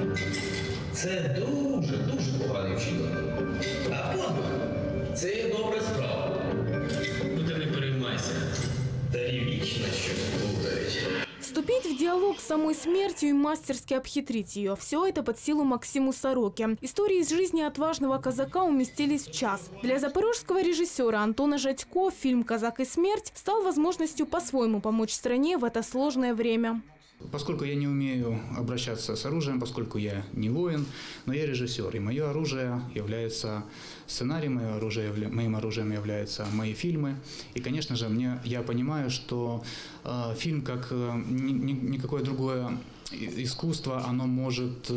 Це дуже поганий вчинок. А подвиг – це є добра справа. Ну ти не переймайся. Тарі вічно щось плутають. Вступить в диалог с самой смертью и мастерски обхитрить ее – все это под силу Максиму Сороке. Истории из жизни отважного казака уместились в час. Для запорожского режиссера Антона Жадько фильм «Казак и смерть» стал возможностью по-своему помочь стране в это сложное время. Поскольку я не умею обращаться с оружием, поскольку я не воин, но я режиссер, и мое оружие является сценарием, моим оружием являются мои фильмы. И, конечно же, я понимаю, что фильм, как никакое другое искусство, оно может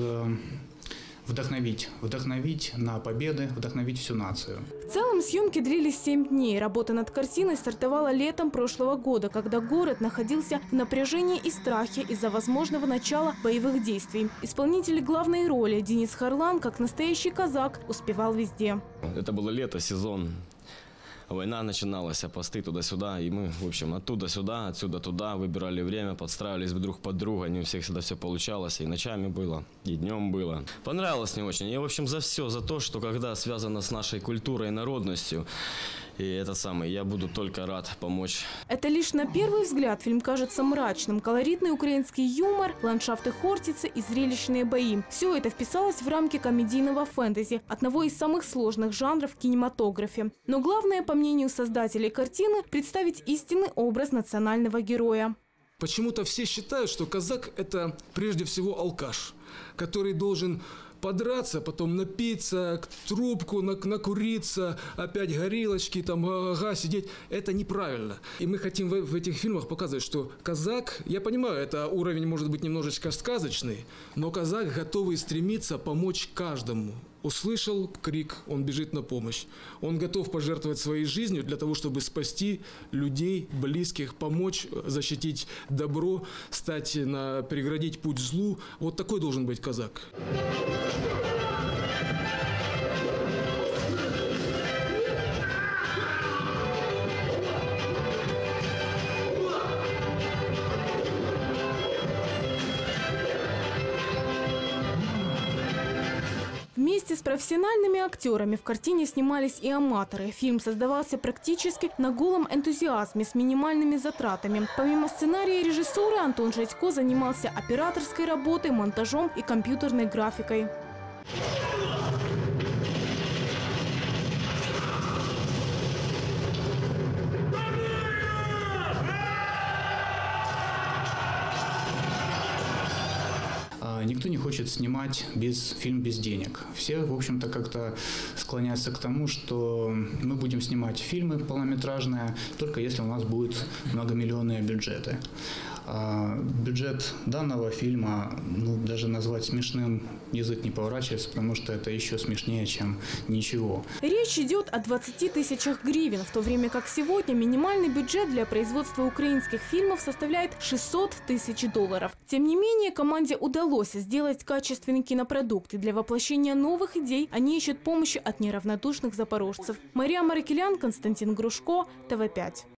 вдохновить на победы, вдохновить всю нацию. В целом съемки длились 7 дней. Работа над картиной стартовала летом прошлого года, когда город находился в напряжении и страхе из-за возможного начала боевых действий. Исполнитель главной роли Денис Харлан, как настоящий казак, успевал везде. Это было лето, сезон. Война начиналась, посты туда-сюда, и мы, в общем, оттуда сюда, отсюда туда, выбирали время, подстраивались друг под друга, не у всех всегда все получалось, и ночами было, и днем было. Понравилось мне очень, и, в общем, за все, за то, что когда связано с нашей культурой и народностью, и я буду только рад помочь. Это лишь на первый взгляд фильм кажется мрачным. Колоритный украинский юмор, ландшафты Хортицы и зрелищные бои. Все это вписалось в рамки комедийного фэнтези, одного из самых сложных жанров в кинематографе. Но главное, по мнению создателей картины, представить истинный образ национального героя. Почему-то все считают, что казак – это прежде всего алкаш, который должен подраться, потом напиться, трубку, накуриться, опять горилочки, там, сидеть. Это неправильно. И мы хотим в этих фильмах показывать, что казак, я понимаю, это уровень может быть немножечко сказочный, но казак готовый стремиться помочь каждому. Услышал крик, он бежит на помощь. Он готов пожертвовать своей жизнью для того, чтобы спасти людей, близких, помочь, защитить добро, преградить путь злу. Вот такой должен быть казак. Вместе с профессиональными актерами в картине снимались и аматоры. Фильм создавался практически на голом энтузиазме с минимальными затратами. Помимо сценария и режиссуры, Антон Жадько занимался операторской работой, монтажом и компьютерной графикой. Никто не хочет снимать фильм без денег. Все, в общем-то, как-то склоняются к тому, что мы будем снимать фильмы полнометражные, только если у нас будут многомиллионные бюджеты. Бюджет данного фильма, даже назвать смешным язык не поворачивается, потому что это еще смешнее, чем ничего. Речь идет о 20 тысячах гривен, в то время как сегодня минимальный бюджет для производства украинских фильмов составляет $600 тысяч. Тем не менее, команде удалось сделать качественный кинопродукт, и для воплощения новых идей они ищут помощи от неравнодушных запорожцев. Мария Марикелян, Константин Грушко, ТВ5.